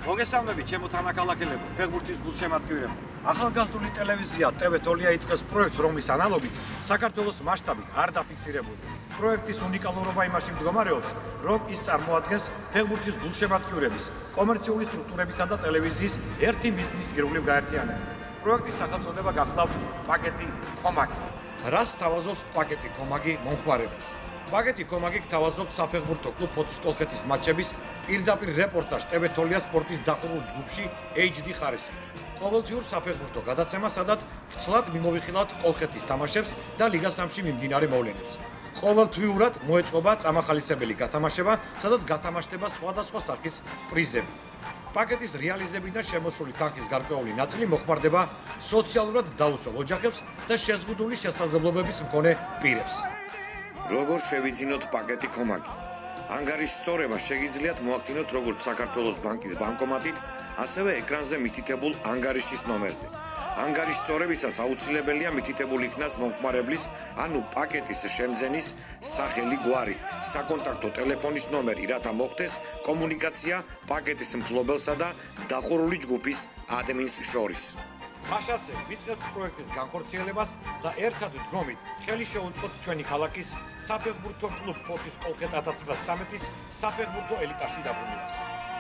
მოგესალმებით, ჩემო თანაქალაქელებო, ფეხბურთის გულშემატკივრებო. ახალგაზრდული ტელევიზია TV Tolya იწყებს პროექტს, რომლის ანალოგიც საქართველოს მასშტაბით არ დაფიქსირებული. პროექტის უნიკალურობა იმაში მდგომარეობს, რომ ის წარმოადგენს ფეხბურთის გულშემატკივრების, კომერციული სტრუქტურებისა და ტელევიზიის ერთი მიზნის ირგვლივ გაერთიანებას. პროექტის სახელწოდება გახლავთ პაკეტი კომაგი. რას თავაზობს პაკეტი კომაგი მომხმარებელს? პაკეტი კომაგი გთავაზობთ საფეხბურთო კლუბ ფოთის კოლხეთის მატჩების პირდაპირ რეპორტაჟ TV Tolya სპორტის დახურულ ჯგუფში HD ხარისხით. ყოველთვიურ საფეხბურთო გადაცემა, სადაც ვრცლად მიმოვიხილავთ კოლხეთის თამაშებს და ლიგა 3-ში მიმდინარე მოვლენებს. ყოველთვიურად მოეწყობა წამახალისებელი გათამაშება, სადაც გათამაშდება სხვადასხვა სახის პრიზები. პაკეტის რეალიზებიდან შემოსული თანხის გარკვეული ნაწილი მოხმარდება სოციალურად დაუცველ ოჯახებს და შეზღუდული შესაძლებლობების მქონე პირებს. როგორ შევიძინოთ პაკეტი კომაგი? ანგარიშის სწორება შეგიძლიათ მოახდინოთ როგორც საქართველოს ბანკის ბანკომატით, ასევე ეკრანზე მითითებულ ანგარიშის ნომერზე. ანგარიშის სწორებისას აუცილებელია მითითებული იქნას მომხმარებლის, ანუ პაკეტის შემძენის სახელი, გვარი, საკონტაქტო ტელეფონის ნომერი, რათა მოხდეს კომუნიკაცია პაკეტის მფლობელსა და დახურული ჯგუფის ადმინს შორის. მაშასე ვიწყებთ პროექტის განხორციელებას და ერთად დგომით ხელი შეუწყოთ ჩვენი ქალაქის საფეხბურთო კლუბ ფოთის კოლხეთ 1913-ის საფეხბურთო ელიტაში დაბრუნებას.